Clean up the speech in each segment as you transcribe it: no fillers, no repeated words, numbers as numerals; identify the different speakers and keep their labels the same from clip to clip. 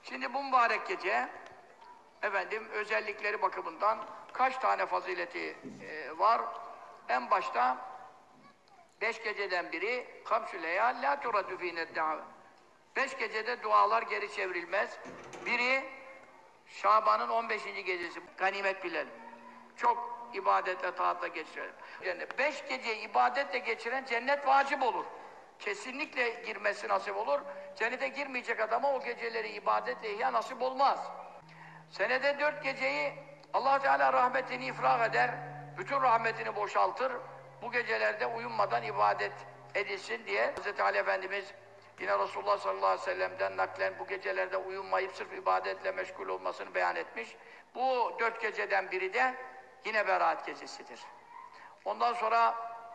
Speaker 1: Şimdi bu mübarek gece efendim özellikleri bakımından kaç tane fazileti var? En başta 5 geceden biri kamsü leyal la turadü fîne dâve. 5 gecede dualar geri çevrilmez. Biri Şaban'ın 15. gecesi. Ganimet bilelim. Çok ibadetle, taatla geçirelim. 5 gece ibadetle geçiren cennet vacip olur. Kesinlikle girmesi nasip olur. Cennete girmeyecek adama o geceleri ibadetle ihya nasip olmaz. Senede 4 geceyi Allah Teala rahmetini ifrag eder, bütün rahmetini boşaltır. Bu gecelerde uyumadan ibadet edilsin diye Hz. Ali Efendimiz yine Resulullah sallallahu aleyhi ve sellem'den naklen bu gecelerde uyumayıp sırf ibadetle meşgul olmasını beyan etmiş. Bu 4 geceden biri de yine Berat gecesidir. Ondan sonra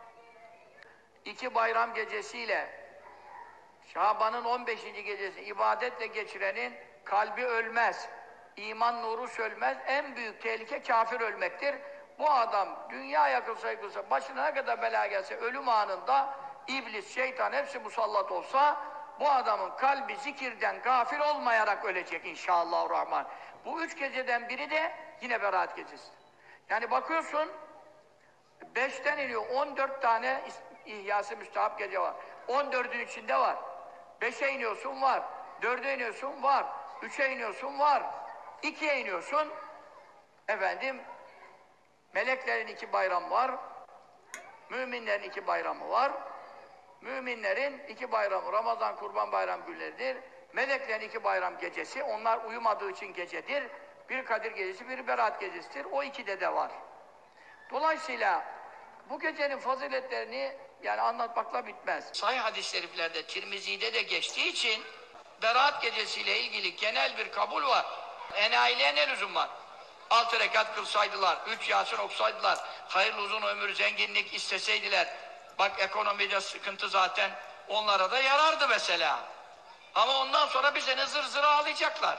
Speaker 1: 2 bayram gecesiyle Şaban'ın 15. gecesi ibadetle geçirenin kalbi ölmez. İman nuru sönmez. En büyük tehlike kafir ölmektir. Bu adam dünya yakılsa yıkılsa, başına ne kadar bela gelse, ölüm anında iblis, şeytan hepsi musallat olsa, bu adamın kalbi zikirden gafil olmayarak ölecek inşallahurrahman. Bu 3 geceden biri de yine Berat gecesi. Yani bakıyorsun, 5'ten iniyor, 14 tane İhyası müstahap gece var. 14'ün içinde var. 5'e iniyorsun var. 4'e iniyorsun var. 3'e iniyorsun var. 2'ye iniyorsun. Efendim, meleklerin 2 bayramı var. Müminlerin 2 bayramı var. Müminlerin 2 bayramı Ramazan, Kurban Bayram günleridir. Meleklerin 2 bayram gecesi. Onlar uyumadığı için gecedir. Bir Kadir gecesi, bir Berat gecesidir. O 2'de de var. Dolayısıyla bu gecenin faziletlerini yani anlatmakla bitmez. Sahih hadis-i şeriflerde, Tirmizi'de de geçtiği için Berat gecesiyle ilgili genel bir kabul var. Enayiliğe ne lüzum var? 6 rekat kılsaydılar, 3 Yasin okusaydılar, hayırlı uzun ömür, zenginlik isteseydiler, bak ekonomide sıkıntı zaten onlara da yarardı mesela. Ama ondan sonra bir sene zır zır ağlayacaklar.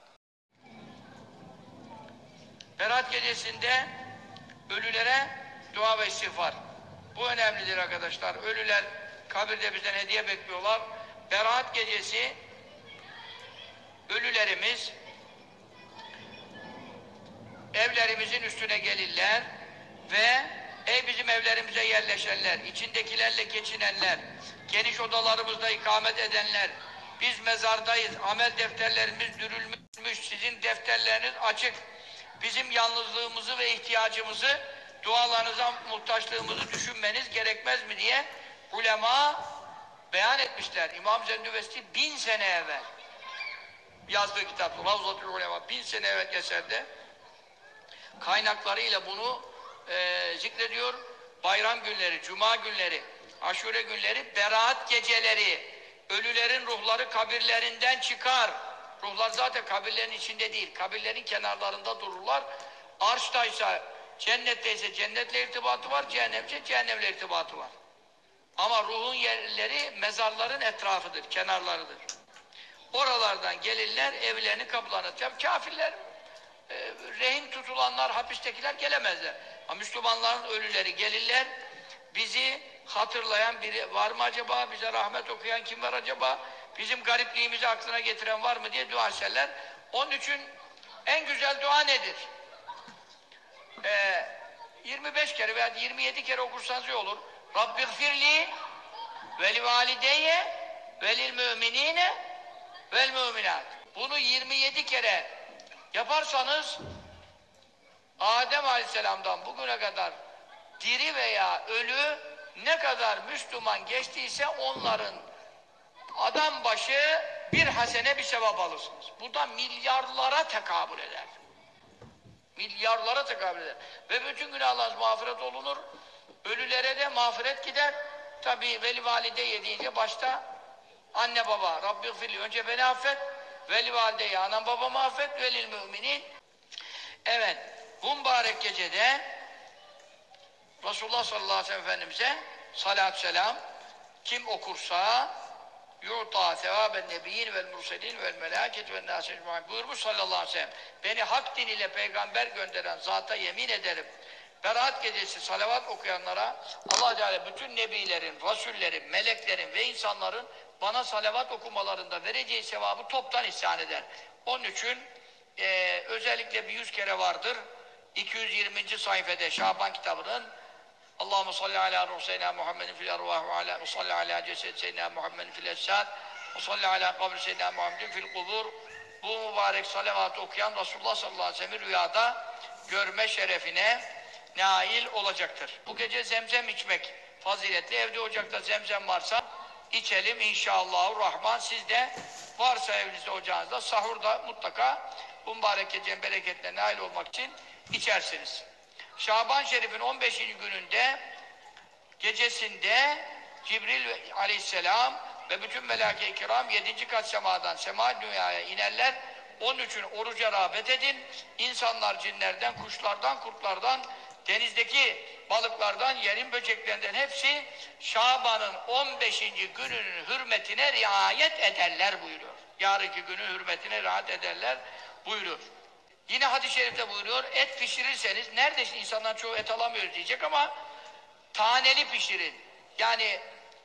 Speaker 1: Berat gecesinde ölülere dua ve istiğfar. Bu önemlidir arkadaşlar. Ölüler kabirde bizden hediye bekliyorlar. Berat gecesi ölülerimiz evlerimizin üstüne gelirler ve ey bizim evlerimize yerleşenler, içindekilerle geçinenler, geniş odalarımızda ikamet edenler, biz mezardayız, amel defterlerimiz dürülmüş, sizin defterleriniz açık. Bizim yalnızlığımızı ve ihtiyacımızı, dualarınıza muhtaçlığımızı düşünmeniz gerekmez mi diye ulema beyan etmişler. İmam Zendüvesti 1000 sene evvel yazdığı kitap, Ravzatül Ulema 1000 sene evvel eserde kaynaklarıyla bunu zikrediyor. Bayram günleri, cuma günleri, aşure günleri, Berat geceleri, ölülerin ruhları kabirlerinden çıkar. Ruhlar zaten kabirlerin içinde değil, kabirlerin kenarlarında dururlar. Arştaysa, cennetteyse cennetle irtibatı var, cehennemse cehennemle irtibatı var. Ama ruhun yerleri mezarların etrafıdır, kenarlarıdır. Oralardan gelirler, evlerini kapılarını. Kafirler, rehin tutulanlar, hapistekiler gelemezler. Ama Müslümanların ölüleri gelirler, bizi hatırlayan biri var mı acaba, bize rahmet okuyan kim var acaba, bizim garipliğimizi aklına getiren var mı diye dua ederler. Onun için en güzel dua nedir? 25 kere veya 27 kere okursanız iyi olur. Rabbiğfirli ve li valideyye ve lil müminine vel müminat. Bunu 27 kere yaparsanız Adem Aleyhisselam'dan bugüne kadar diri veya ölü ne kadar Müslüman geçtiyse onların adam başı bir hasene bir sevap alırsınız. Bu da milyarlara tekabül eder. Milyarlara tekabül eder. Ve bütün günahlarınız mağfiret olunur. Ölülere de mağfiret gider. Tabi veli valideye deyince başta anne baba, Rabbiğfirli önce beni affet, veli valideye anam babamı affet, velil müminin. Evet, bu mübarek gecede Resulullah sallallahu aleyhi ve sellem Efendimiz'e salatü selam kim okursa yu'ta sevaben nebiyyin vel murselin vel melâket vel nâs ecmaîn buyurmuş sallallahu aleyhi ve sellem. Beni hak diniyle peygamber gönderen zata yemin ederim. Berat gecesi salavat okuyanlara Allah Teala bütün nebilerin, rasullerin, meleklerin ve insanların bana salavat okumalarında vereceği sevabı toptan ihsan eder. Onun için özellikle bir 100 kere vardır. 220. sayfede Şaban kitabının Allahumme salli ala ruh seyyidina Muhammedin fil ervah ve salli ala cesed seyyidina Muhammedin fil esad ve salli ala kabri seyyidina Muhammedin fil kubur. Bu mübarek salavatı okuyan Resulullah sallallahu aleyhi ve sellem rüyada görme şerefine nail olacaktır. Bu gece zemzem içmek faziletli. Evde ocakta zemzem varsa içelim inşallahurrahman. Siz de varsa evinizde ocağınızda sahurda mutlaka bu mübarek gecenin bereketine nail olmak için içersiniz. Şaban Şerif'in 15. gününde gecesinde Cibril aleyhisselam ve bütün melâke-i kiram 7. kat semadan sema dünyaya inerler. Onun için oruca rağbet edin. İnsanlar cinlerden, kuşlardan, kurtlardan, denizdeki balıklardan, yerin böceklerinden hepsi Şaban'ın 15. gününün hürmetine riayet ederler buyuruyor. Yarınki günün hürmetine riayet ederler buyuruyor. Yine hadis-i şerifte buyuruyor, et pişirirseniz, neredeyse insanlar çoğu et alamıyoruz diyecek ama taneli pişirin. Yani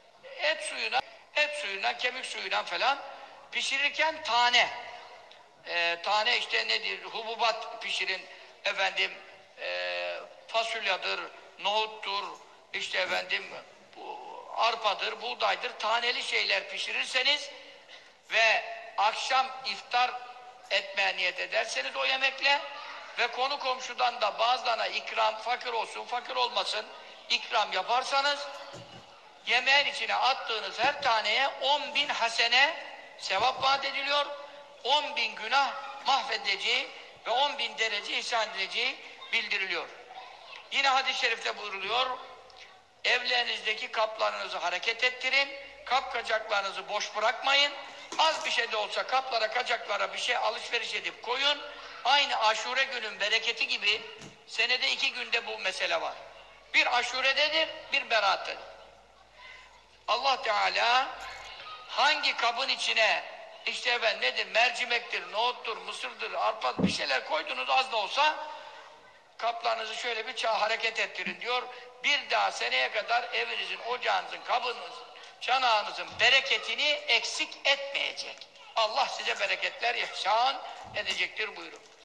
Speaker 1: et suyuna, kemik suyuna falan pişirirken tane. Tane işte nedir? Hububat pişirin. Efendim fasulyadır, nohuttur, işte efendim arpadır, buğdaydır. Taneli şeyler pişirirseniz ve akşam iftar etmeye niyet ederseniz o yemekle ve konu komşudan da bazılarına ikram, fakir olsun, fakir olmasın ikram yaparsanız yemeğin içine attığınız her taneye 10.000 hasene sevap vaat ediliyor. 10.000 günah mahvedeceği ve 10.000 derece ihsan edileceği bildiriliyor. Yine hadis-i şerifte buyruluyor, evlerinizdeki kaplarınızı hareket ettirin, kap kacaklarınızı boş bırakmayın, az bir şey de olsa kaplara kacaklara bir şey alışveriş edip koyun. Aynı Aşure günün bereketi gibi senede 2 günde bu mesele var. Bir Aşure'dedir, bir Berat'tedir. Allah Teala hangi kabın içine işte nedir, mercimektir, nohuttur, mısırdır, arpa bir şeyler koydunuz az da olsa kaplarınızı şöyle bir hareket ettirin diyor. Bir daha seneye kadar evinizin, ocağınızın, kabınızın, çanağınızın bereketini eksik etmeyecek. Allah size bereketler ihsan edecektir buyurun.